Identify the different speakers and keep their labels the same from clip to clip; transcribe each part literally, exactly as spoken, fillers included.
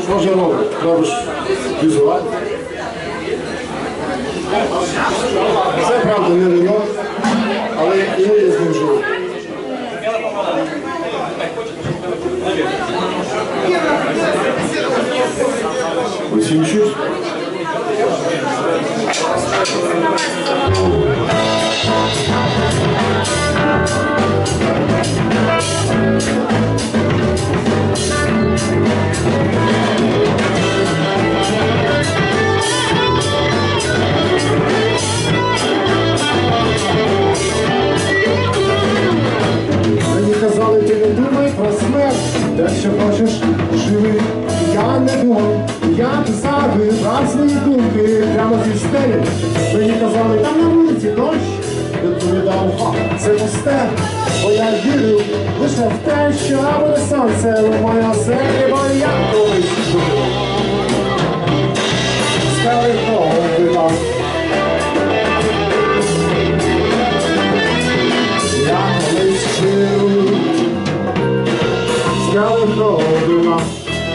Speaker 1: Що вже робиш? Робиш візуально. Це, правда, не вино, але і ми з ним живемо. Усім чусь? Мені казали, ти не думай про смерть, те, що хочеш, живи. Я не думав, я писав і брав свої думки прямо зі стелі. Мені казали, там на вулиці дощ, відповідав, ха, це пусте. Бо я вірю лише в те, що буде сонце у моїй оселі, бо я колись жив. Скажи, хто витав. Я колись жив. Скажи, хто витав.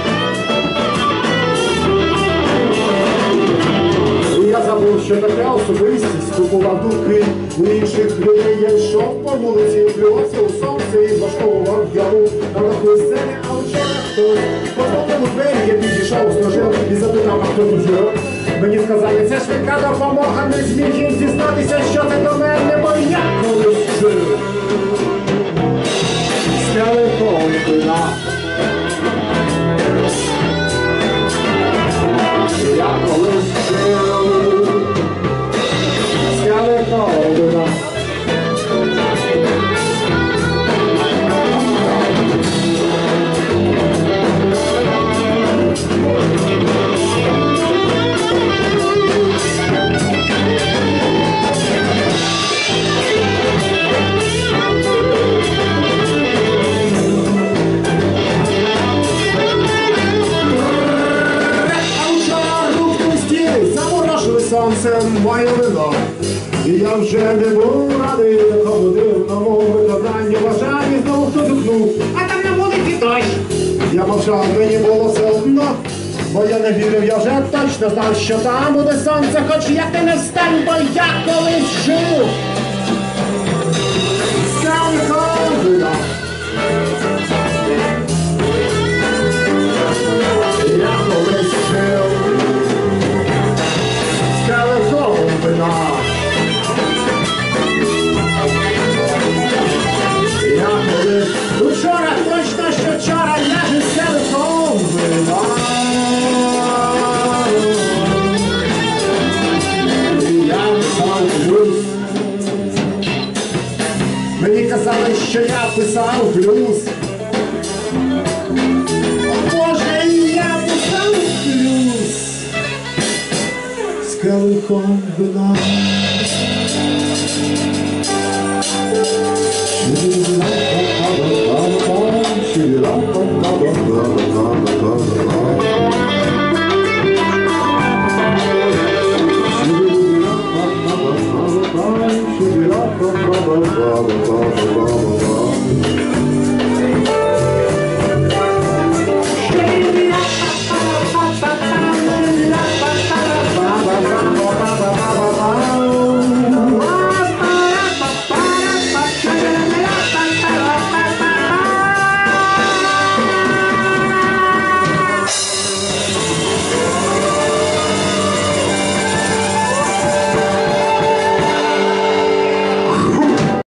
Speaker 1: Я забув, що така особистість купував думки у інших людей. Я йшов по вулиці, плювався у сонце і влаштовував яру на такої сцені, а вчора хтось позвонив у двері, я підійшов з ножем і запитав, а хто тут живе. Мені сказали, це швидка допомога, не зміг їм дізнатися, що це до мене, бо я колись жив. Скали колина. Я колись жив. Скали колина. Сонцем моє вино, і я вже не був радий, такому дивному виконанню бажання, знову хто дихнув, а там на вулиці дощ. Я мовчав, мені було все одно, бо я не вірив, я вже точно знав, що там буде сонце, хоч як ти не встань, бо я колись жив. Сканковина. Я колись жив. Я колись, вчора, точно, що вчора, я же скелетом вина. І я писав плюс. Мені казали, що я писав плюс. О Боже, я писав плюс. Скелетом вина. She